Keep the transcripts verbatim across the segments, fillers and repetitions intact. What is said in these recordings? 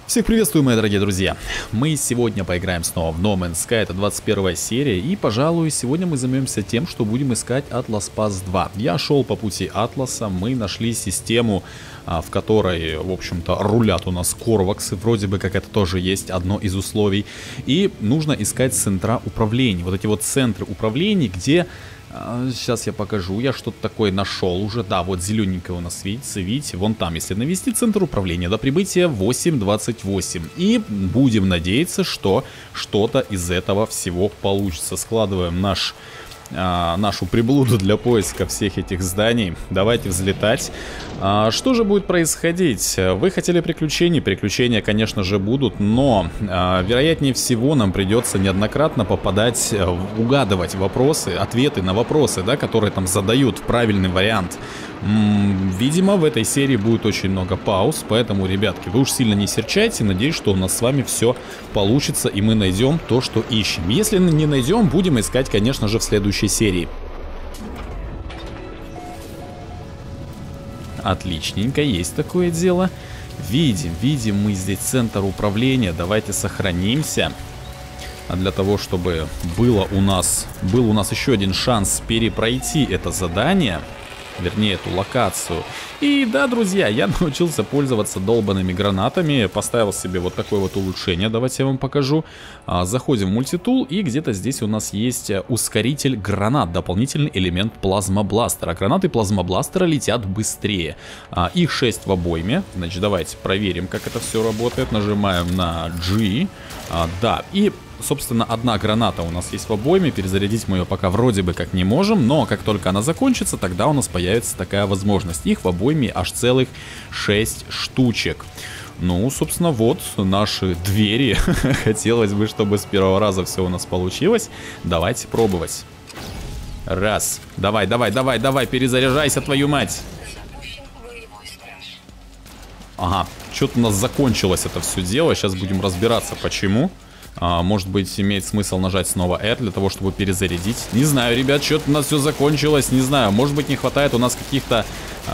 Всех приветствую, мои дорогие друзья. Мы сегодня поиграем снова в No Man's Sky, это двадцать первая серия, и, пожалуй, сегодня мы займемся тем, что будем искать Atlas Pass два. Я шел по пути Атласа, мы нашли систему, в которой, в общем-то, рулят у нас корваксы, вроде бы как это тоже есть одно из условий, и нужно искать центра управления, вот эти вот центры управления, где... Сейчас я покажу, я что-то такое нашел уже. Да, вот зелененькое у нас видите, видите, вон там, если навести центр управления до прибытия восемь двадцать восемь. И будем надеяться, что что-то из этого всего получится. Складываем наш... нашу приблуду для поиска всех этих зданий. Давайте взлетать. А, что же будет происходить? Вы хотели приключений? Приключения, конечно же, будут, но а, вероятнее всего нам придется неоднократно попадать, угадывать вопросы, ответы на вопросы, да, которые там задают, правильный вариант. М-м, видимо, в этой серии будет очень много пауз, поэтому, ребятки, вы уж сильно не серчайте. Надеюсь, что у нас с вами все получится, и мы найдем то, что ищем. Если не найдем, будем искать, конечно же, в следующей серии. Отличненько, есть такое дело. Видим, видим мы здесь центр управления. Давайте сохранимся. А для того, чтобы было у нас, был у нас еще один шанс перепройти это задание, вернее, эту локацию. И да, друзья, я научился пользоваться долбанными гранатами. Поставил себе вот такое вот улучшение. Давайте я вам покажу. а, Заходим в мультитул, и где-то здесь у нас есть ускоритель гранат. Дополнительный элемент плазмобластера. Гранаты плазмобластера летят быстрее. а, Их шесть в обойме. Значит, давайте проверим, как это все работает. Нажимаем на G. а, Да, и... собственно, одна граната у нас есть в обойме, перезарядить мы ее пока вроде бы как не можем, но как только она закончится, тогда у нас появится такая возможность. Их в обойме аж целых шесть штучек. Ну, собственно, вот наши двери. Хотелось бы, чтобы с первого раза все у нас получилось. Давайте пробовать. Раз. Давай, давай, давай, давай, перезаряжайся, твою мать. Ага, что-то у нас закончилось это все дело. Сейчас будем разбираться, почему. А, может быть, имеет смысл нажать снова R для того, чтобы перезарядить. Не знаю, ребят, что-то у нас все закончилось. Не знаю, может быть, не хватает у нас каких-то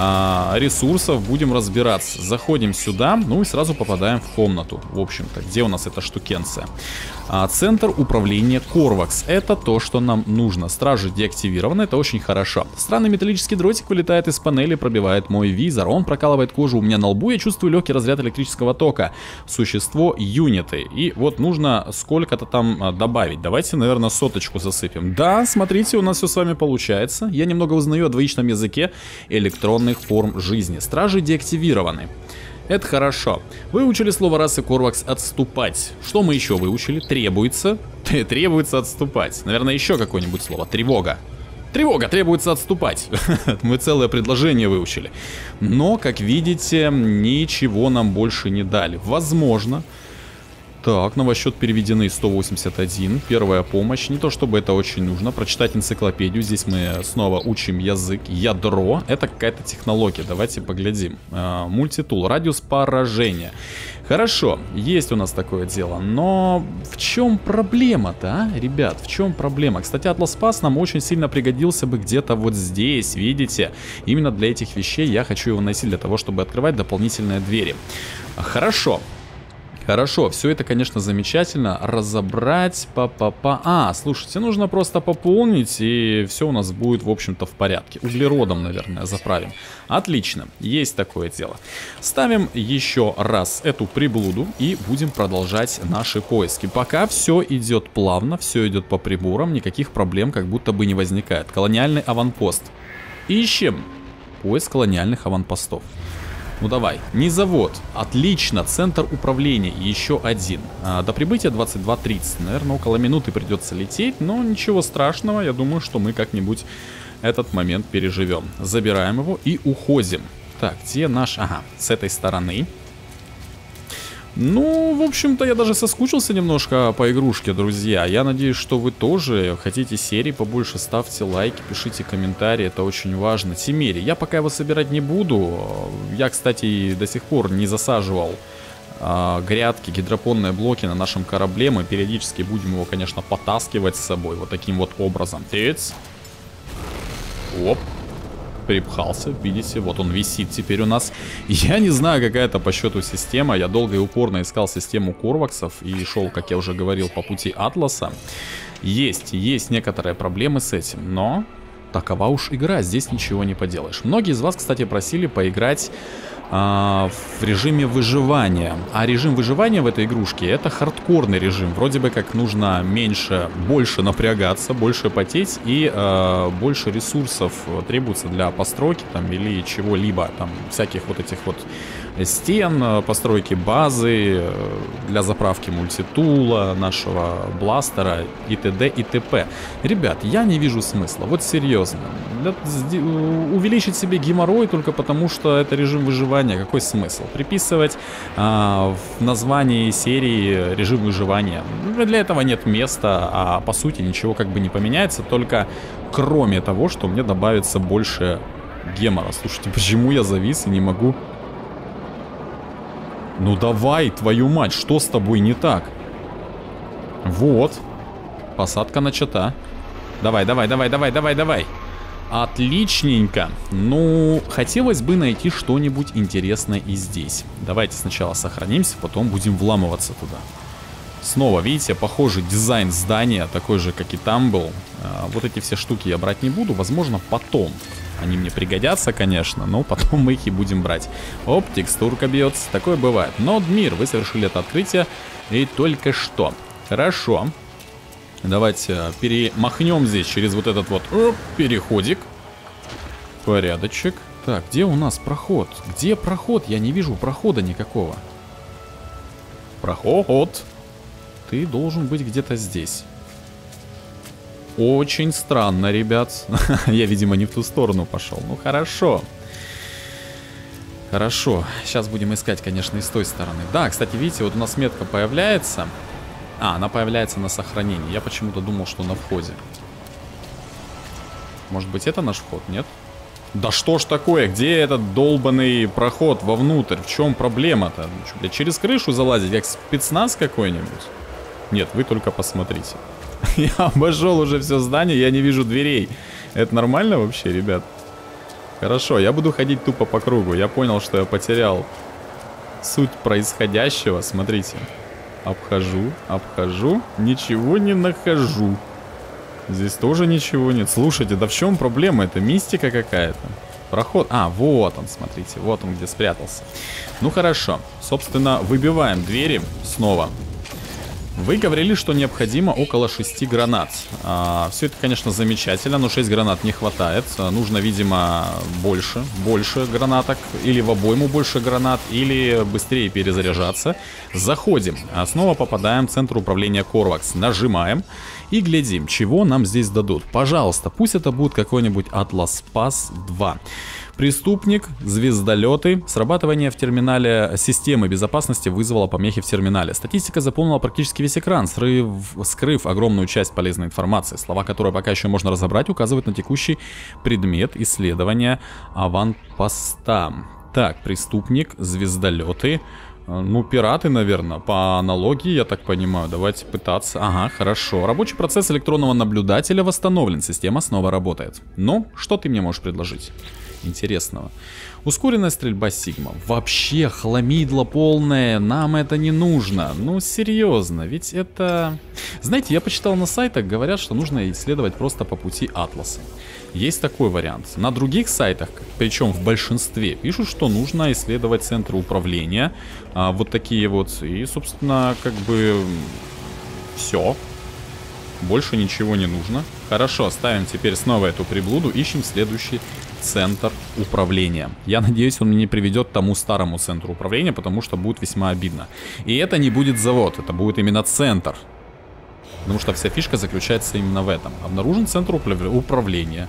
а, ресурсов. Будем разбираться. Заходим сюда, ну и сразу попадаем в комнату. В общем-то, где у нас эта штукенция? А, центр управления Корвакс. Это то, что нам нужно. Стражи деактивированы, это очень хорошо. Странный металлический дротик вылетает из панели, пробивает мой визор. Он прокалывает кожу у меня на лбу. Я чувствую легкий разряд электрического тока. Существо юниты. И вот нужно сколько-то там а, добавить. Давайте, наверное, соточку засыпем. Да, смотрите, у нас все с вами получается. Я немного узнаю о двоичном языке электронных форм жизни. Стражи деактивированы. Это хорошо. Выучили слово расы Корвакс «отступать». Что мы еще выучили? Требуется. Требуется отступать. Наверное, еще какое-нибудь слово. Тревога. Тревога, требуется отступать. Мы целое предложение выучили. Но, как видите, ничего нам больше не дали. Возможно... Так, новосчет переведены сто восемьдесят один. Первая помощь. Не то чтобы это очень нужно. Прочитать энциклопедию. Здесь мы снова учим язык. Ядро. Это какая-то технология. Давайте поглядим. А, мультитул. Радиус поражения. Хорошо. Есть у нас такое дело. Но в чем проблема-то, а? Ребят, в чем проблема? Кстати, Atlas Pass нам очень сильно пригодился бы где-то вот здесь. Видите? Именно для этих вещей я хочу его носить. Для того, чтобы открывать дополнительные двери. Хорошо. Хорошо, все это, конечно, замечательно. Разобрать, па-па-па. А, слушайте, нужно просто пополнить, и все у нас будет, в общем-то, в порядке. Углеродом, наверное, заправим. Отлично, есть такое дело. Ставим еще раз эту приблуду и будем продолжать наши поиски. Пока все идет плавно, все идет по приборам, никаких проблем как будто бы не возникает. Колониальный аванпост. Ищем поиск колониальных аванпостов. Ну давай, не завод. Отлично, центр управления. Еще один. а, До прибытия двадцать два тридцать. Наверное, около минуты придется лететь. Но ничего страшного. Я думаю, что мы как-нибудь этот момент переживем. Забираем его и уходим. Так, где наш... Ага, с этой стороны. Ну, в общем-то, я даже соскучился немножко по игрушке, друзья. Я надеюсь, что вы тоже хотите серии побольше. Ставьте лайки, пишите комментарии, это очень важно. Тимери, я пока его собирать не буду. Я, кстати, до сих пор не засаживал а, грядки, гидропонные блоки на нашем корабле. Мы периодически будем его, конечно, потаскивать с собой вот таким вот образом. Тец. Оп. перепхался, видите, вот он висит теперь у нас. Я не знаю, какая это по счету система, я долго и упорно искал систему корваксов и шел, как я уже говорил, по пути Атласа. Есть, есть некоторые проблемы с этим, но такова уж игра, здесь ничего не поделаешь. Многие из вас, кстати, просили поиграть в режиме выживания. А режим выживания в этой игрушке — это хардкорный режим. Вроде бы как нужно меньше, больше напрягаться, больше потеть и э, больше ресурсов требуется для постройки там или чего-либо, там всяких вот этих вот стен, постройки базы, для заправки мультитула, нашего бластера и т.д. и т.п. Ребят, я не вижу смысла, вот серьезно. Увеличить себе геморрой только потому, что это режим выживания, какой смысл? Приписывать а, в названии серии режим выживания. Для этого нет места, а по сути ничего как бы не поменяется, только кроме того, что мне добавится больше гемора. Слушайте, почему я завис и не могу... Ну давай, твою мать, что с тобой не так? Вот. Посадка начата. Давай, давай, давай, давай, давай, давай. Отличненько. Ну, хотелось бы найти что-нибудь интересное и здесь. Давайте сначала сохранимся, потом будем вламываться туда. Снова, видите, похожий дизайн здания, такой же, как и там был. Вот эти все штуки я брать не буду, возможно, потом. Они мне пригодятся, конечно, но потом мы их и будем брать. Оп, текстурка бьется, такое бывает. Но, Дмир, вы совершили это открытие и только что. Хорошо. Давайте перемахнем здесь через вот этот вот оп, переходик. Порядочек. Так, где у нас проход? Где проход? Я не вижу прохода никакого. Проход. Ты должен быть где-то здесь. Очень странно, ребят. Я, видимо, не в ту сторону пошел. Ну, хорошо. Хорошо. Сейчас будем искать, конечно, и с той стороны. Да, кстати, видите, вот у нас метка появляется. А, она появляется на сохранении. Я почему-то думал, что на входе. Может быть, это наш вход, нет? Да что ж такое? Где этот долбанный проход вовнутрь? В чем проблема-то? Через крышу залазить, как спецназ какой-нибудь? Нет, вы только посмотрите. Я обошел уже все здание, я не вижу дверей. Это нормально вообще, ребят? Хорошо, я буду ходить тупо по кругу. Я понял, что я потерял суть происходящего. Смотрите. Обхожу, обхожу, ничего не нахожу. Здесь тоже ничего нет. Слушайте, да в чем проблема? Это мистика какая-то. Проход. А, вот он, смотрите. Вот он, где спрятался. Ну хорошо. Собственно, выбиваем двери снова. Вы говорили, что необходимо около шести гранат. А, все это, конечно, замечательно, но шесть гранат не хватает. Нужно, видимо, больше, больше гранаток. Или в обойму больше гранат, или быстрее перезаряжаться. Заходим. А снова попадаем в центр управления Корвакс. Нажимаем и глядим, чего нам здесь дадут. Пожалуйста, пусть это будет какой-нибудь Атлас Пас два. Преступник, звездолеты. Срабатывание в терминале системы безопасности вызвало помехи в терминале. Статистика заполнила практически весь экран, срыв, скрыв огромную часть полезной информации. Слова, которые пока еще можно разобрать, указывают на текущий предмет исследования аванпоста. Так, преступник, звездолеты. Ну, пираты, наверное, по аналогии, я так понимаю. Давайте пытаться. Ага, хорошо. Рабочий процесс электронного наблюдателя восстановлен. Система снова работает. Ну, что ты мне можешь предложить интересного? Ускоренная стрельба Сигма. Вообще хламидло полное. Нам это не нужно. Ну, серьезно, ведь это... Знаете, я почитал на сайтах, говорят, что нужно исследовать просто по пути Атласа. Есть такой вариант. На других сайтах, причем в большинстве, пишут, что нужно исследовать центры управления. А, вот такие вот. И, собственно, как бы... Все. Больше ничего не нужно. Хорошо, ставим теперь снова эту приблуду. Ищем следующий центр управления. Я надеюсь, он меня не приведет к тому старому центру управления, потому что будет весьма обидно. И это не будет завод, это будет именно центр. Потому что вся фишка заключается именно в этом. Обнаружен центр управления.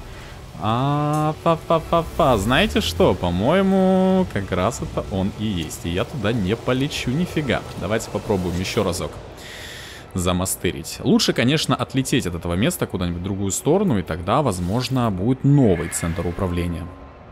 А, па-па-па-па. Знаете что? По-моему, как раз это он и есть. И я туда не полечу нифига. Давайте попробуем еще разок замастырить. Лучше, конечно, отлететь от этого места куда-нибудь в другую сторону, и тогда, возможно, будет новый центр управления.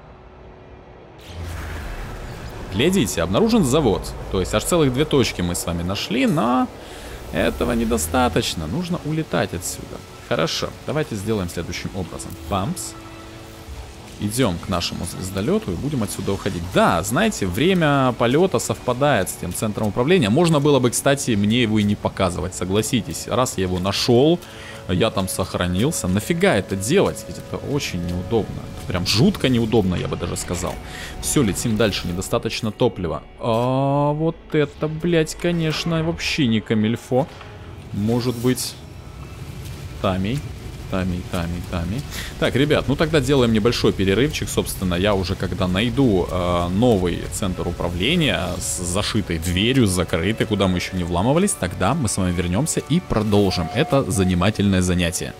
Глядите, обнаружен завод. То есть аж целых две точки мы с вами нашли, но этого недостаточно. Нужно улетать отсюда. Хорошо, давайте сделаем следующим образом. Бампс. Идем к нашему звездолету и будем отсюда уходить. Да, знаете, время полета совпадает с тем центром управления. Можно было бы, кстати, мне его и не показывать, согласитесь. Раз я его нашел, я там сохранился. Нафига это делать? Ведь это очень неудобно. Прям жутко неудобно, я бы даже сказал. Все, летим дальше. Недостаточно топлива. А вот это, блядь, конечно, вообще не камильфо. Может быть... Тамий. Тамий, Тамий, Тамий. Так, ребят, ну тогда делаем небольшой перерывчик. Собственно, я уже когда найду э, новый центр управления с зашитой дверью, с закрытой, куда мы еще не вламывались, тогда мы с вами вернемся и продолжим это занимательное занятие.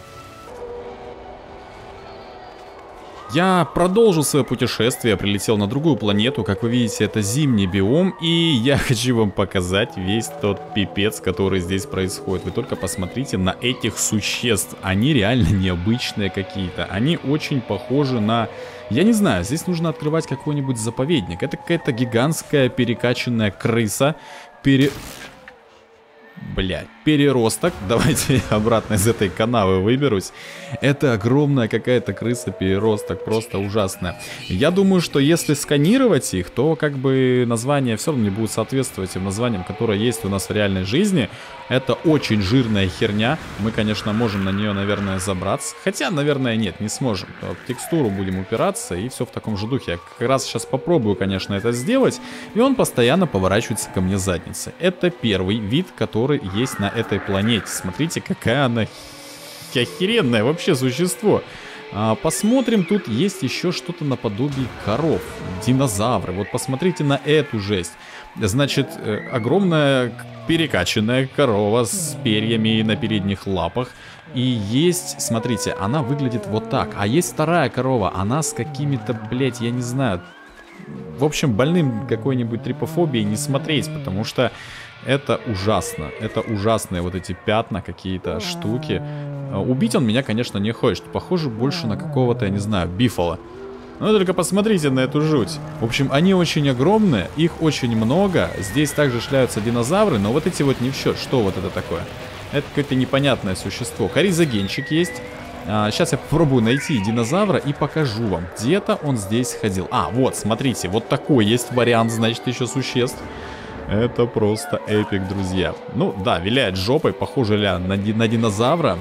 Я продолжил свое путешествие, прилетел на другую планету, как вы видите, это зимний биом, и я хочу вам показать весь тот пипец, который здесь происходит. Вы только посмотрите на этих существ, они реально необычные какие-то, они очень похожи на... Я не знаю, здесь нужно открывать какой-нибудь заповедник, это какая-то гигантская перекачанная крыса, пере... Блядь, переросток. Давайте я обратно из этой канавы выберусь. Это огромная какая-то крыса-переросток, просто ужасная. Я думаю, что если сканировать их, то как бы название все равно не будет соответствовать тем названиям, которые есть у нас в реальной жизни. Это очень жирная херня. Мы, конечно, можем на нее, наверное, забраться. Хотя, наверное, нет, не сможем. В текстуру будем упираться и все в таком же духе. Я как раз сейчас попробую, конечно, это сделать. И он постоянно поворачивается ко мне задницей. Это первый вид, который есть на этой планете. Смотрите, какая она охеренное вообще существо. А, посмотрим, тут есть еще что-то наподобие коров, динозавры. Вот посмотрите на эту жесть. Значит, огромная перекачанная корова с перьями на передних лапах. И есть, смотрите, она выглядит вот так. А есть вторая корова, она с какими-то, блять, я не знаю, в общем, больным какой-нибудь трипофобией не смотреть, потому что это ужасно. Это ужасные вот эти пятна, какие-то штуки. Убить он меня, конечно, не хочет. Похоже больше на какого-то, я не знаю, бифала. Но только посмотрите на эту жуть. В общем, они очень огромные, их очень много. Здесь также шляются динозавры, но вот эти вот не в счет. Что вот это такое? Это какое-то непонятное существо. Коризогенчик есть. А, сейчас я попробую найти динозавра и покажу вам. Где-то он здесь ходил. А, вот, смотрите, вот такой есть вариант, значит, еще существ. Это просто эпик, друзья. Ну, да, виляет жопой, похоже ля на, ди на динозавра.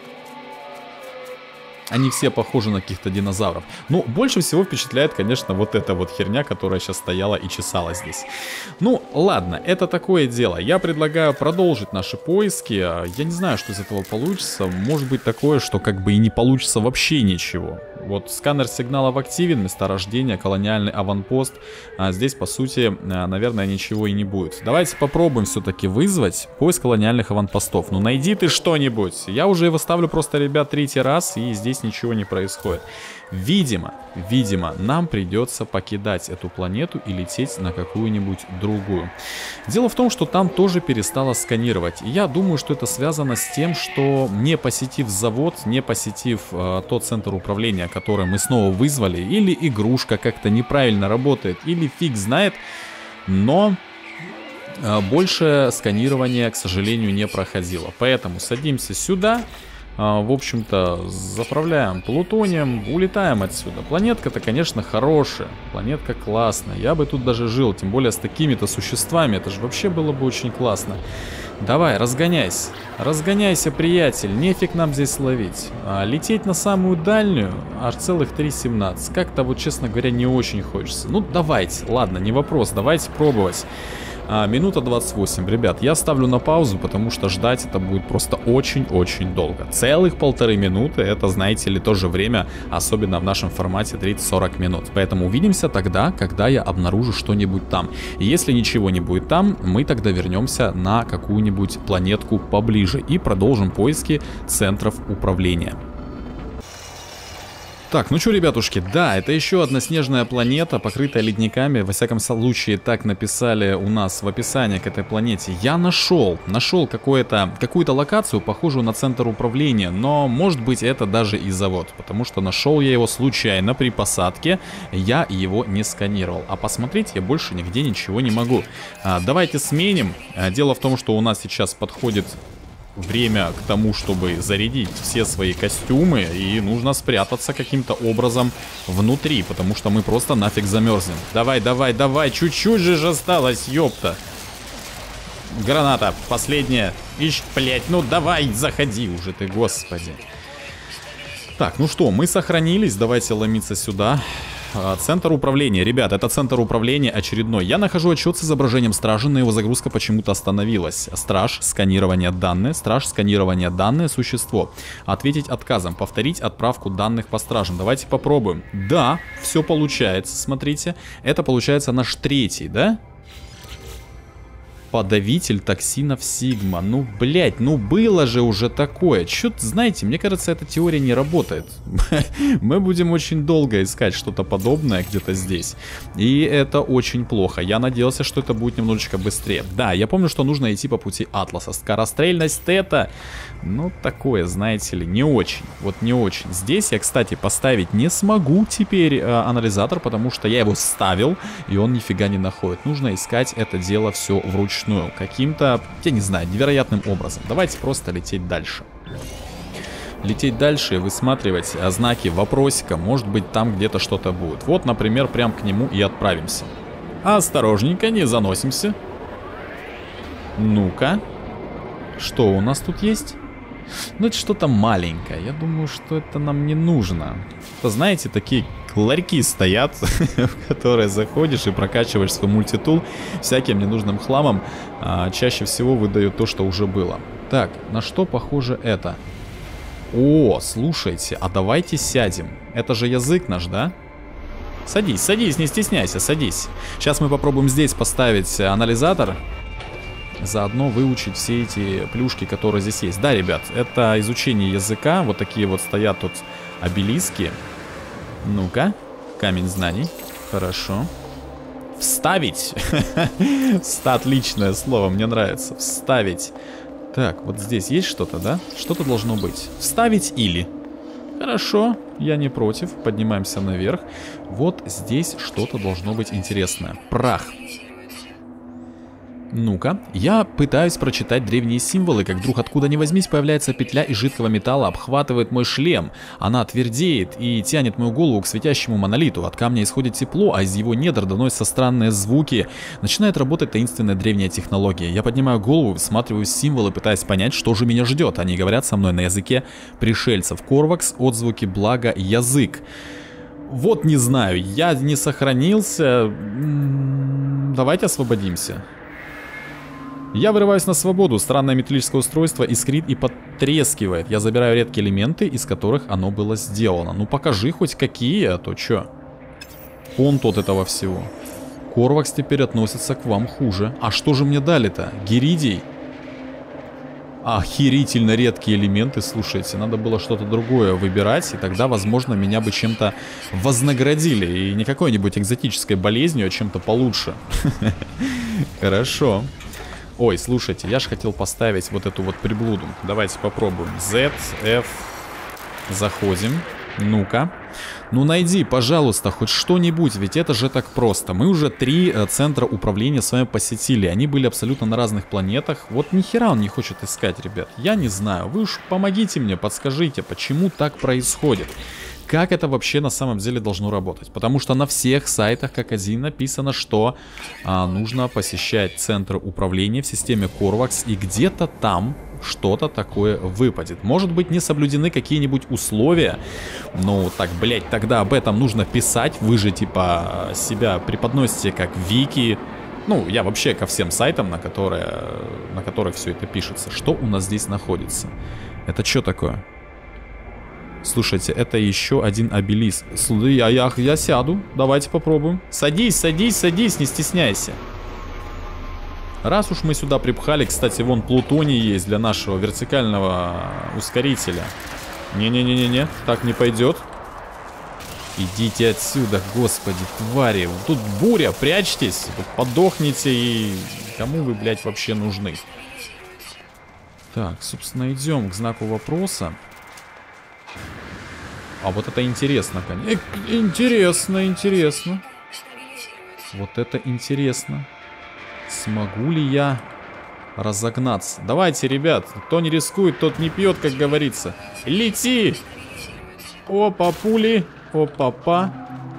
Они все похожи на каких-то динозавров. Но больше всего впечатляет, конечно, вот эта вот херня, которая сейчас стояла и чесала здесь. Ну, ладно, это такое дело. Я предлагаю продолжить наши поиски. Я не знаю, что из этого получится. Может быть такое, что как бы и не получится вообще ничего. Вот сканер сигналов активен, месторождение, колониальный аванпост. А здесь, по сути, наверное, ничего и не будет. Давайте попробуем все-таки вызвать поиск колониальных аванпостов. Ну, найди ты что-нибудь. Я уже его ставлю просто, ребят, третий раз, и здесь ничего не происходит. Видимо, видимо, нам придется покидать эту планету и лететь на какую-нибудь другую. Дело в том, что там тоже перестало сканировать. И я думаю, что это связано с тем, что не посетив завод, не посетив э, тот центр управления, который мы снова вызвали, или игрушка как-то неправильно работает, или фиг знает, но э, больше сканирования, к сожалению, не проходило. Поэтому садимся сюда. В общем-то, заправляем плутонием, улетаем отсюда. Планетка-то, конечно, хорошая, планетка классная. Я бы тут даже жил, тем более с такими-то существами. Это же вообще было бы очень классно. Давай, разгоняйся. Разгоняйся, приятель, нефиг нам здесь ловить. А лететь на самую дальнюю аж целых три семнадцать. Как-то вот, честно говоря, не очень хочется. Ну, давайте, ладно, не вопрос, давайте пробовать. А, минута двадцать восемь. Ребят, я ставлю на паузу, потому что ждать это будет просто очень-очень долго. Целых полторы минуты, это, знаете ли, тоже время, особенно в нашем формате тридцать-сорок минут. Поэтому увидимся тогда, когда я обнаружу что-нибудь там. И если ничего не будет там, мы тогда вернемся на какую-нибудь планетку поближе и продолжим поиски центров управления. Так, ну что, ребятушки, да, это еще одна снежная планета, покрытая ледниками. Во всяком случае, так написали у нас в описании к этой планете. Я нашел, нашел какую-то какую-то локацию, похожую на центр управления, но может быть это даже и завод, потому что нашел я его случайно при посадке, я его не сканировал. А посмотреть я больше нигде ничего не могу. А, давайте сменим. А, дело в том, что у нас сейчас подходит... время к тому, чтобы зарядить все свои костюмы, и нужно спрятаться каким-то образом внутри, потому что мы просто нафиг замерзнем. Давай, давай, давай, чуть-чуть же осталось, ёпта. Граната, последняя. Ищ, блять, ну давай, заходи уже ты, господи. Так, ну что, мы сохранились, давайте ломиться сюда. Центр управления, ребят, это центр управления очередной. Я нахожу отчет с изображением стражи, но его загрузка почему-то остановилась. Страж, сканирование данные, страж, сканирование данные, существо. Ответить отказом, повторить отправку данных по стражам. Давайте попробуем. Да, все получается, смотрите. Это получается наш третий, да? Подавитель токсинов Сигма. Ну, блять, ну было же уже такое. Чё-то, знаете, мне кажется, эта теория не работает. Мы будем очень долго искать что-то подобное где-то здесь. И это очень плохо. Я надеялся, что это будет немножечко быстрее. Да, я помню, что нужно идти по пути Атласа. Скорострельность это, ну, такое, знаете ли, не очень. Вот не очень. Здесь я, кстати, поставить не смогу теперь э, анализатор, потому что я его ставил, и он нифига не находит. Нужно искать это дело все вручную. Каким-то, я не знаю, невероятным образом. Давайте просто лететь дальше. Лететь дальше и высматривать знаки вопросика. Может быть, там где-то что-то будет. Вот, например, прям к нему и отправимся. Осторожненько, не заносимся. Ну-ка. Что у нас тут есть? Ну, это что-то маленькое. Я думаю, что это нам не нужно. Это, знаете, такие ларьки стоят, в которые заходишь и прокачиваешь свой мультитул всяким ненужным хламом. А, чаще всего выдают то, что уже было. Так, на что похоже это? О, слушайте, а давайте сядем. Это же язык наш, да? Садись, садись, не стесняйся, садись. Сейчас мы попробуем здесь поставить анализатор. Заодно выучить все эти плюшки, которые здесь есть. Да, ребят, это изучение языка. Вот такие вот стоят тут обелиски. Ну-ка, камень знаний. Хорошо. Вставить. Отличное слово, мне нравится. Вставить. Так, вот здесь есть что-то, да? Что-то должно быть. Вставить или. Хорошо, я не против. Поднимаемся наверх. Вот здесь что-то должно быть интересное. Прах. Ну-ка, я пытаюсь прочитать древние символы, как вдруг откуда ни возьмись появляется петля из жидкого металла, обхватывает мой шлем. Она твердеет и тянет мою голову к светящему монолиту. От камня исходит тепло, а из его недр доносятся странные звуки. Начинает работать таинственная древняя технология. Я поднимаю голову, всматриваюсь в символы, пытаясь понять, что же меня ждет. Они говорят со мной на языке пришельцев. Корвакс, отзвуки, благо, язык. Вот не знаю, я не сохранился. Давайте освободимся. Я вырываюсь на свободу, странное металлическое устройство искрит и потрескивает. Я забираю редкие элементы, из которых оно было сделано. Ну покажи хоть какие, а то чё? Он тот этого всего. Корвакс теперь относится к вам хуже. А что же мне дали-то? Гиридий? Охерительно редкие элементы, слушайте. Надо было что-то другое выбирать, и тогда, возможно, меня бы чем-то вознаградили. И не какой-нибудь экзотической болезнью, а чем-то получше. Хорошо. Ой, слушайте, я же хотел поставить вот эту вот приблуду. Давайте попробуем. Z, F. Заходим. Ну-ка. Ну найди, пожалуйста, хоть что-нибудь, ведь это же так просто. Мы уже три э, центра управления с вами посетили. Они были абсолютно на разных планетах. Вот нихера он не хочет искать, ребят. Я не знаю. Вы уж помогите мне, подскажите, почему так происходит. Как это вообще на самом деле должно работать? Потому что на всех сайтах как один написано, что а, нужно посещать центры управления в системе Корвакс, и где-то там что-то такое выпадет. Может быть, не соблюдены какие-нибудь условия. Ну, так, блять, тогда об этом нужно писать. Вы же, типа, себя преподносите как вики. Ну, я вообще ко всем сайтам, на, которые, на которых все это пишется. Что у нас здесь находится? Это что такое? Слушайте, это еще один обелиск. Я, я, я сяду. Давайте попробуем. Садись, садись, садись, не стесняйся. Раз уж мы сюда припхали, кстати, вон плутоний есть для нашего вертикального ускорителя. Не-не-не-не-не, так не пойдет. Идите отсюда, господи, твари. Тут буря, прячьтесь, подохните и... Кому вы, блядь, вообще нужны? Так, собственно, идем к знаку вопроса. А вот это интересно, конечно. Интересно, интересно. Вот это интересно. Смогу ли я разогнаться. Давайте, ребят. Кто не рискует, тот не пьет, как говорится. Лети! Опа, пули. Опа-па.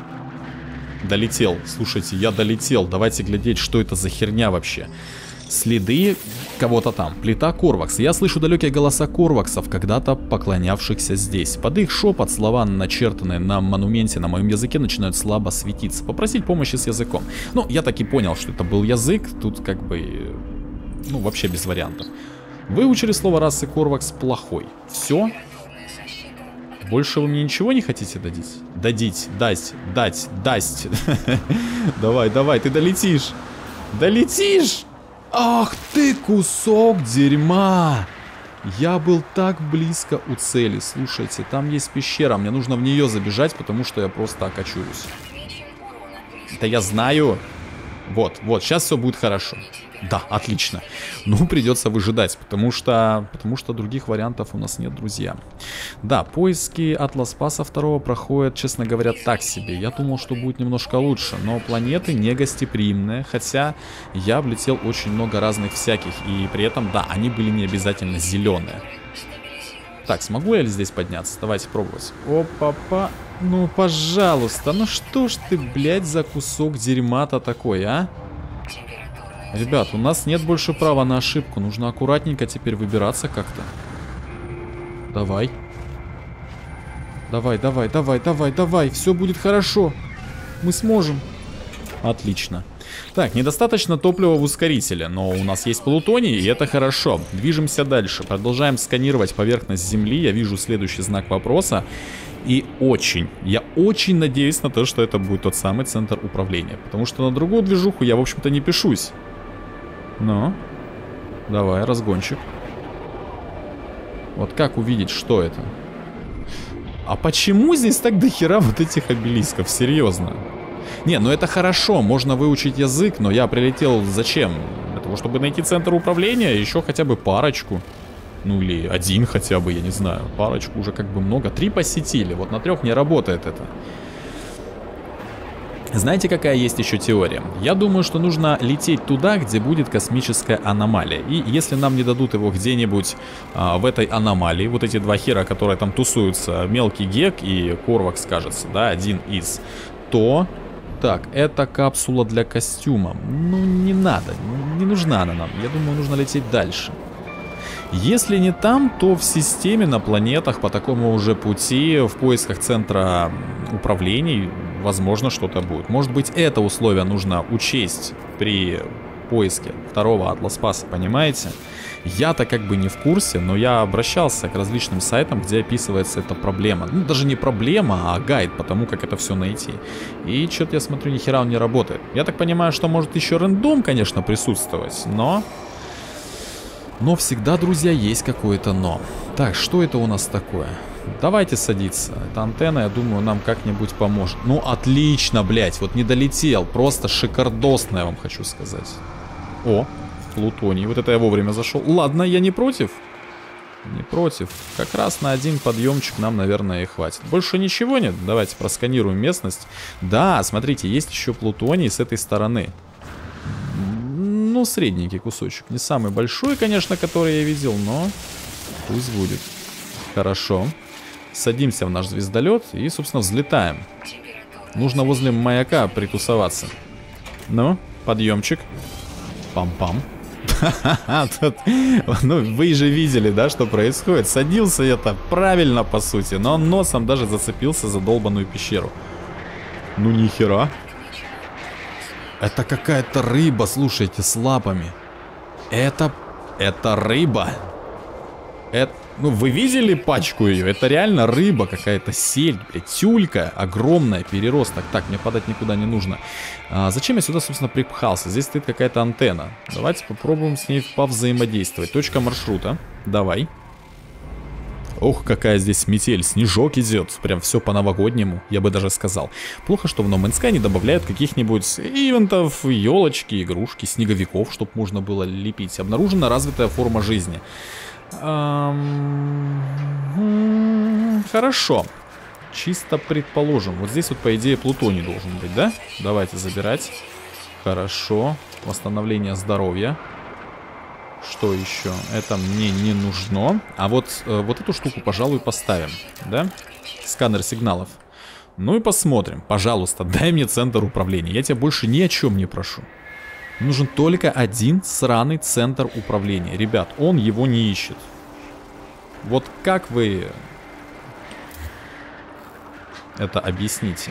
Долетел. Слушайте, я долетел. Давайте глядеть, что это за херня вообще. Следы кого-то там. Плита Корвакс. Я слышу далекие голоса Корваксов, когда-то поклонявшихся здесь. Под их шепот слова, начертанные на монументе на моем языке, начинают слабо светиться. Попросить помощи с языком. Ну, я так и понял, что это был язык. Тут как бы... Ну, вообще без вариантов. Выучили слово расы Корвакс плохой. Все? Больше вы мне ничего не хотите дадить? Дадить, дать, дать, дасть. Давай, давай, ты долетишь. Долетишь! Ах ты, кусок дерьма! Я был так близко у цели. Слушайте, там есть пещера. Мне нужно в нее забежать, потому что я просто окочурюсь. Да я знаю. Вот, вот, сейчас все будет хорошо. Да, отлично. Ну, придется выжидать, потому что, потому что других вариантов у нас нет, друзья. Да, поиски Атлас Паса второго проходят, честно говоря, так себе. Я думал, что будет немножко лучше, но планеты не гостеприимные, хотя я облетел очень много разных всяких, и при этом, да, они были не обязательно зеленые. Так, смогу я ли здесь подняться? Давайте пробовать. Опа-па. Ну, пожалуйста, ну что ж ты, блядь, за кусок дерьма-то такой, а? Ребят, у нас нет больше права на ошибку. Нужно аккуратненько теперь выбираться как-то. Давай. Давай, давай, давай, давай, давай. Все будет хорошо. Мы сможем. Отлично. Так, недостаточно топлива в ускорителе, но у нас есть плутоний, и это хорошо. Движемся дальше. Продолжаем сканировать поверхность Земли. Я вижу следующий знак вопроса. И очень, я очень надеюсь на то, что это будет тот самый центр управления. Потому что на другую движуху я, в общем-то, не пишусь. Ну, давай, разгончик. Вот как увидеть, что это? А почему здесь так дохера вот этих обелисков? Серьезно? Не, ну это хорошо, можно выучить язык, но я прилетел зачем? Для того, чтобы найти центр управления, еще хотя бы парочку. Ну или один хотя бы, я не знаю. Парочку уже как бы много. Три посетили, вот на трех не работает это. Знаете, какая есть еще теория? Я думаю, что нужно лететь туда, где будет космическая аномалия. И если нам не дадут его где-нибудь а, в этой аномалии, вот эти два хера, которые там тусуются, мелкий Гек и Корвакс, кажется, да, один из, то... Так, это капсула для костюма. Ну, не надо, не нужна она нам. Я думаю, нужно лететь дальше. Если не там, то в системе, на планетах, по такому уже пути, в поисках центра управлений, возможно, что-то будет. Может быть, это условие нужно учесть при поиске второго Атлас Паса, понимаете? Я-то как бы не в курсе, но я обращался к различным сайтам, где описывается эта проблема. Ну, даже не проблема, а гайд по тому, как это все найти. И что-то я смотрю, ни хера он не работает. Я так понимаю, что может еще рандом, конечно, присутствовать, но... Но всегда, друзья, есть какое-то но. Так, что это у нас такое? Давайте садиться. Эта антенна, я думаю, нам как-нибудь поможет. Ну, отлично, блядь, вот не долетел. Просто шикардосно, я вам хочу сказать. О, плутоний. Вот это я вовремя зашел. Ладно, я не против. Не против. Как раз на один подъемчик нам, наверное, и хватит. Больше ничего нет? Давайте просканируем местность. Да, смотрите, есть еще плутоний с этой стороны. Ну, средненький кусочек. Не самый большой, конечно, который я видел, но пусть будет. Хорошо. Садимся в наш звездолет и, собственно, взлетаем. Нужно возле маяка притусоваться. Ну, подъемчик. Пам-пам. Ну, вы же видели, да, что происходит. Садился я-то правильно, по сути, но он носом даже зацепился за долбаную пещеру. Ну, нихера. Это какая-то рыба, слушайте, с лапами. Это... Это рыба. Это... Ну, вы видели пачку ее? Это реально рыба какая-то, сельдь, блядь, тюлька. Огромная, переросток. Так, мне падать никуда не нужно. А, зачем я сюда, собственно, припхался? Здесь стоит какая-то антенна. Давайте попробуем с ней повзаимодействовать. Точка маршрута. Давай. Ох, какая здесь метель, снежок идет, прям все по-новогоднему, я бы даже сказал. Плохо, что в No Man's Sky не добавляют каких-нибудь ивентов, елочки, игрушки, снеговиков, чтобы можно было лепить. Обнаружена развитая форма жизни. Эм... Хорошо. Чисто предположим. Вот здесь вот, по идее, плутоний должен быть, да? Давайте забирать. Хорошо. Восстановление здоровья. Что еще? Это мне не нужно. А вот, э, вот эту штуку, пожалуй, поставим. Да? Сканер сигналов. Ну и посмотрим. Пожалуйста, дай мне центр управления. Я тебя больше ни о чем не прошу. Нужен только один сраный центр управления. Ребят, он его не ищет. Вот как вы это объясните?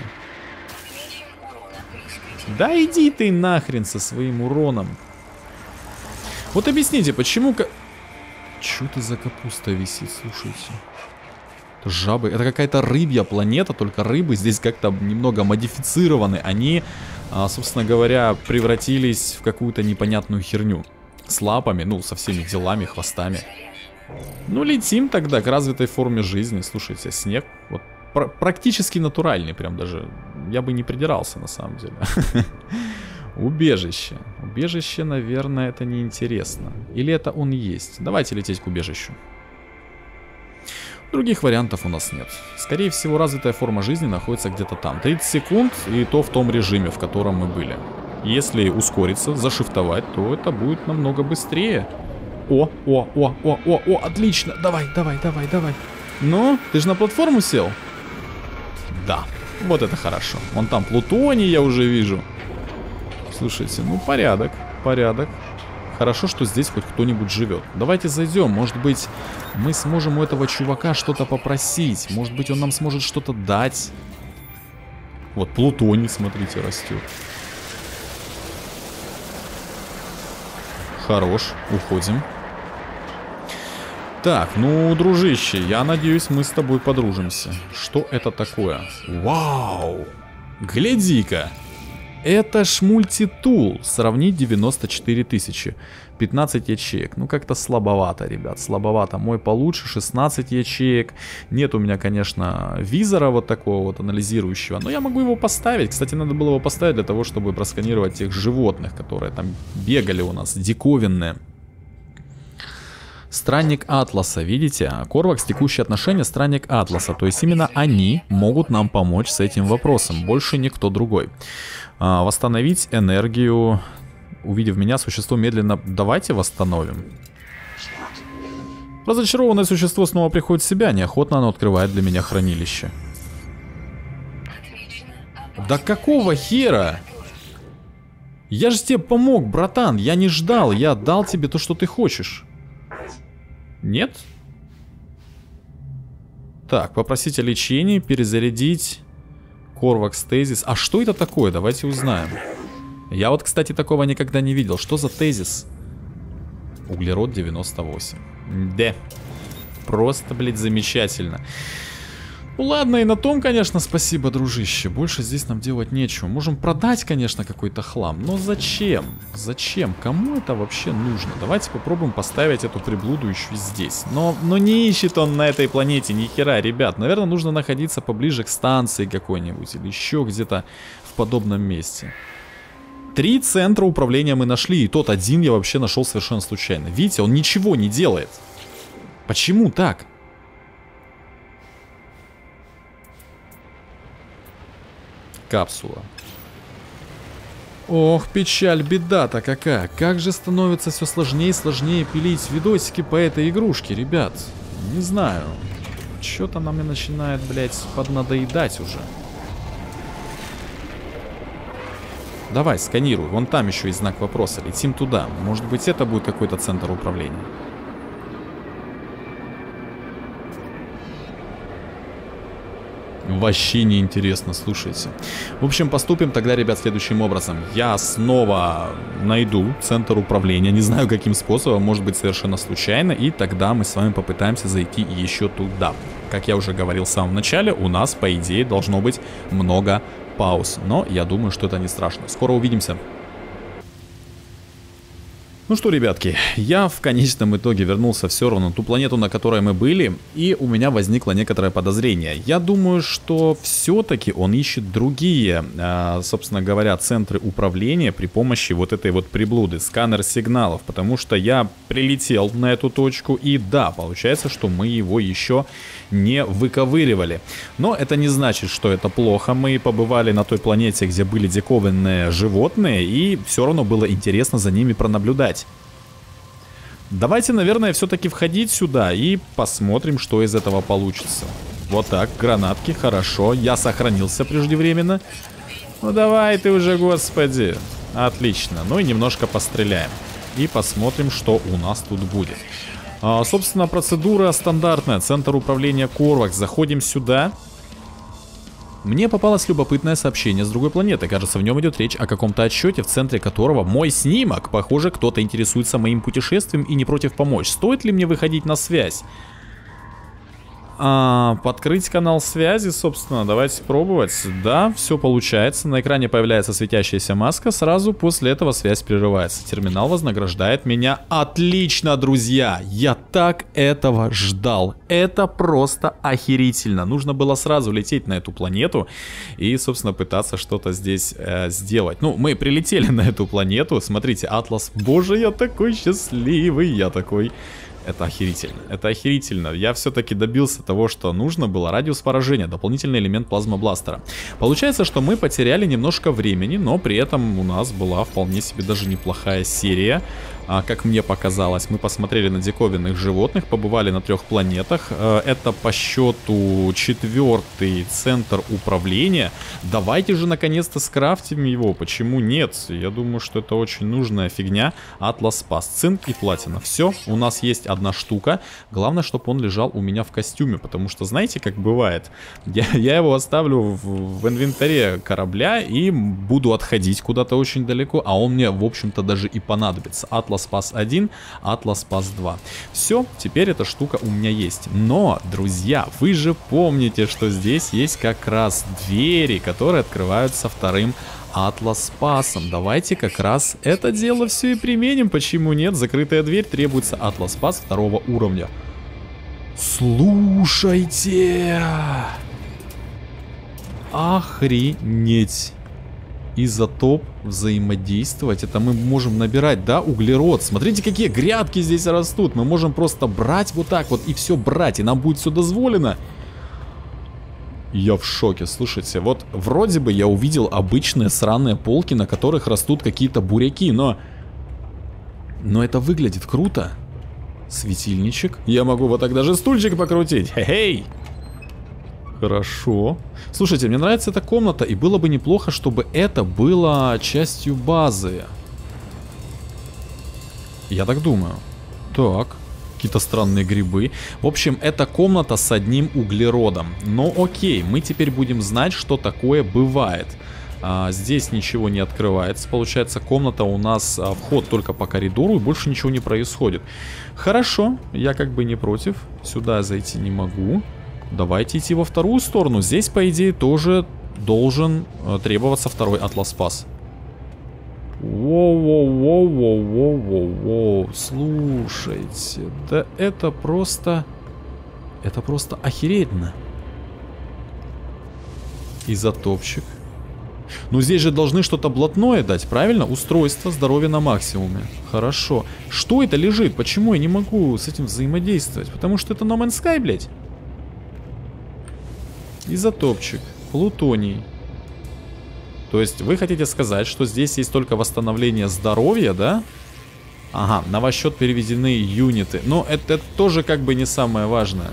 Да иди ты нахрен со своим уроном. Вот объясните, почему... Чё это за капуста висит, слушайте? Это жабы. Это какая-то рыбья планета, только рыбы здесь как-то немного модифицированы. Они, собственно говоря, превратились в какую-то непонятную херню. С лапами, ну, со всеми делами, хвостами. Ну, летим тогда к развитой форме жизни. Слушайте, снег вот пр практически натуральный, прям даже. Я бы не придирался, на самом деле. Убежище. Убежище, наверное, это неинтересно. Или это он есть? Давайте лететь к убежищу. Других вариантов у нас нет. Скорее всего, развитая форма жизни находится где-то там. тридцать секунд, и то в том режиме, в котором мы были. Если ускориться, зашифтовать, то это будет намного быстрее. О, о, о, о, о, о, отлично. Давай, давай, давай, давай. Ну, ты же на платформу сел? Да, вот это хорошо. Вон там плутоний я уже вижу. Слушайте, ну порядок, порядок. Хорошо, что здесь хоть кто-нибудь живет. Давайте зайдем, может быть, мы сможем у этого чувака что-то попросить. Может быть, он нам сможет что-то дать. Вот плутоний, смотрите, растет. Хорош, уходим. Так, ну, дружище, я надеюсь, мы с тобой подружимся. Что это такое? Вау! Гляди-ка! Это ж мультитул. Сравнить девяносто четыре тысячи. пятнадцать ячеек. Ну, как-то слабовато, ребят, слабовато. Мой получше, шестнадцать ячеек. Нет у меня, конечно, визора вот такого вот анализирующего. Но я могу его поставить. Кстати, надо было его поставить для того, чтобы просканировать тех животных, которые там бегали у нас, диковинные. Странник Атласа, видите? Корвакс, текущие отношения, странник Атласа. То есть именно они могут нам помочь с этим вопросом. Больше никто другой. А, восстановить энергию. Увидев меня, существо медленно... Давайте восстановим. Разочарованное существо снова приходит в себя. Неохотно оно открывает для меня хранилище. Да какого хера? Я же тебе помог, братан. Я не ждал. Я дал тебе то, что ты хочешь. Нет? Так, попросить о лечении, перезарядить Корвакс тезис. А что это такое? Давайте узнаем. Я вот, кстати, такого никогда не видел. Что за тезис? Углерод девяносто восемь. Да. Просто, блядь, замечательно. Ну ладно, и на том, конечно, спасибо, дружище. Больше здесь нам делать нечего. Можем продать, конечно, какой-то хлам. Но зачем? Зачем? Кому это вообще нужно? Давайте попробуем поставить эту приблуду еще здесь. Но, но не ищет он на этой планете ни хера, ребят. Наверное, нужно находиться поближе к станции какой-нибудь. Или еще где-то в подобном месте. Три центра управления мы нашли. И тот один я вообще нашел совершенно случайно. Видите, он ничего не делает. Почему так? Капсула. Ох, печаль, беда-то какая. Как же становится все сложнее и сложнее пилить видосики по этой игрушке, ребят. Не знаю. Что-то нам и начинает, блядь, поднадоедать уже. Давай, сканируй. Вон там еще есть знак вопроса. Летим туда. Может быть, это будет какой-то центр управления. Вообще не интересно, слушайте. В общем, поступим тогда, ребят, следующим образом. Я снова найду центр управления, не знаю каким способом, может быть совершенно случайно, и тогда мы с вами попытаемся зайти еще туда. Как я уже говорил в самом начале, у нас, по идее, должно быть много пауз, но я думаю, что это не страшно. Скоро увидимся. Ну что, ребятки, я в конечном итоге вернулся все равно на ту планету, на которой мы были, и у меня возникло некоторое подозрение. Я думаю, что все-таки он ищет другие, э, собственно говоря, центры управления при помощи вот этой вот приблуды, сканер сигналов, потому что я прилетел на эту точку, и да, получается, что мы его еще не выковыривали. Но это не значит, что это плохо. Мы побывали на той планете, где были диковинные животные, и все равно было интересно за ними пронаблюдать. Давайте, наверное, все-таки входить сюда и посмотрим, что из этого получится. Вот так, гранатки, хорошо. Я сохранился преждевременно. Ну давай ты уже, господи. Отлично. Ну и немножко постреляем. И посмотрим, что у нас тут будет. А, собственно, процедура стандартная. Центр управления Корвакс. Заходим сюда. Мне попалось любопытное сообщение с другой планеты. Кажется, в нем идет речь о каком-то отчете, в центре которого мой снимок. Похоже, кто-то интересуется моим путешествием и не против помочь. Стоит ли мне выходить на связь? А, подкрыть канал связи, собственно, давайте пробовать. Да, все получается. На экране появляется светящаяся маска. Сразу после этого связь прерывается. Терминал вознаграждает меня. Отлично, друзья! Я так этого ждал. Это просто охерительно. Нужно было сразу лететь на эту планету и, собственно, пытаться что-то здесь э, сделать. Ну, мы прилетели на эту планету. Смотрите, Атлас. Боже, я такой счастливый. Я такой... Это охерительно, это охерительно. Я все-таки добился того, что нужно было. Радиус поражения, дополнительный элемент плазмобластера. Получается, что мы потеряли немножко времени, но при этом у нас была вполне себе даже неплохая серия. А, как мне показалось, мы посмотрели на диковинных животных, побывали на трех планетах. Это по счету четвертый центр управления. Давайте же наконец-то скрафтим его. Почему нет? Я думаю, что это очень нужная фигня. Атлас спас. Цинк и платина. Все, у нас есть одна штука. Главное, чтобы он лежал у меня в костюме. Потому что, знаете, как бывает? Я, я его оставлю в, в инвентаре корабля и буду отходить куда-то очень далеко. А он мне, в общем-то, даже и понадобится. Атлас Спас один, Атлас Спас два. Все, теперь эта штука у меня есть. Но, друзья, вы же помните, что здесь есть как раз двери, которые открываются вторым Атлас Спасом. Давайте как раз это дело все и применим. Почему нет? Закрытая дверь, требуется Атлас Спас второго уровня. Слушайте! Охренеть! Изотоп взаимодействовать. Это мы можем набирать, да, углерод. Смотрите, какие грядки здесь растут. Мы можем просто брать вот так вот и все брать. И нам будет все дозволено. Я в шоке. Слушайте, вот вроде бы я увидел обычные сраные полки, на которых растут какие-то буряки, но... Но это выглядит круто. Светильничек. Я могу вот так даже стульчик покрутить. Хе-хей! Хорошо. Слушайте, мне нравится эта комната, и было бы неплохо, чтобы это было частью базы. Я так думаю. Так, какие-то странные грибы. В общем, это комната с одним углеродом. Но окей, мы теперь будем знать, что такое бывает. А, здесь ничего не открывается. Получается, комната у нас, а, вход только по коридору, и больше ничего не происходит. Хорошо, я как бы не против. Сюда зайти не могу. Давайте идти во вторую сторону. Здесь, по идее, тоже должен э, требоваться второй Атлас Спас. Воу-воу-воу-воу-воу-воу-воу. Слушайте, да это просто... Это просто охеренно. Изотопчик. Ну здесь же должны что-то блатное дать, правильно? Устройство здоровья на максимуме. Хорошо. Что это лежит? Почему я не могу с этим взаимодействовать? Потому что это No Man's Sky, блядь. Изотопчик, плутоний. То есть вы хотите сказать, что здесь есть только восстановление здоровья, да? Ага, на ваш счет переведены юниты. Но это, это тоже как бы не самое важное.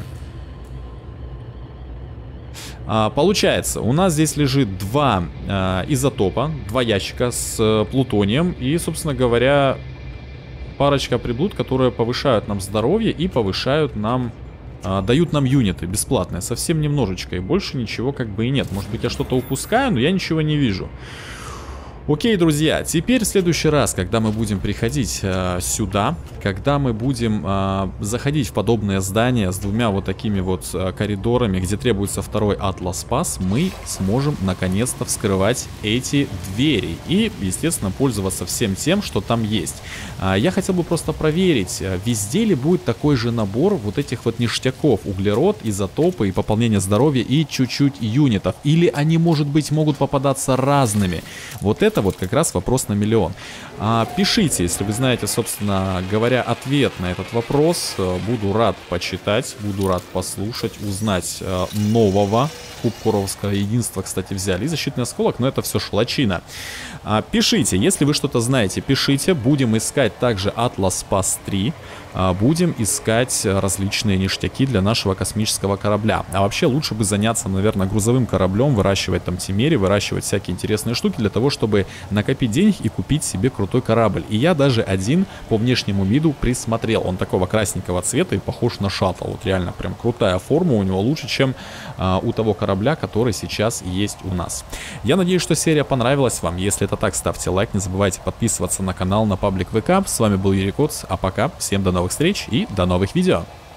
А, получается, у нас здесь лежит два а, изотопа, два ящика с а, плутонием и, собственно говоря, парочка приблуд, которые повышают нам здоровье и повышают нам... А, дают нам юниты бесплатные, совсем немножечко, и больше ничего как бы и нет. Может быть, я что-то упускаю, но я ничего не вижу. Окей, друзья, теперь в следующий раз, когда мы будем приходить э, сюда, когда мы будем э, заходить в подобное здание с двумя вот такими вот э, коридорами, где требуется второй Атлас Спас, мы сможем наконец-то вскрывать эти двери и, естественно, пользоваться всем тем, что там есть. Э, я хотел бы просто проверить, везде ли будет такой же набор вот этих вот ништяков: углерод, изотопы и пополнение здоровья и чуть-чуть юнитов, или они, может быть, могут попадаться разными. Вот это это вот как раз вопрос на миллион. А, пишите, если вы знаете, собственно говоря, ответ на этот вопрос. Буду рад почитать, буду рад послушать, узнать э, нового. Куб Куровского единства, кстати, взяли. И защитный осколок, но это все шлачина. А, пишите, если вы что-то знаете, пишите. Будем искать также Atlas Pass три. А, будем искать различные ништяки для нашего космического корабля. А вообще лучше бы заняться, наверное, грузовым кораблем, выращивать там тимери, выращивать всякие интересные штуки для того, чтобы накопить денег и купить себе крутой корабль. И я даже один по внешнему виду присмотрел. Он такого красненького цвета и похож на шаттл. Вот реально прям крутая форма у него, лучше, чем а, у того корабля, который сейчас есть у нас. Я надеюсь, что серия понравилась вам. Если это так, ставьте лайк, не забывайте подписываться на канал, на паблик ВК. С вами был Юрий Коц, а пока всем до новых встреч и до новых видео.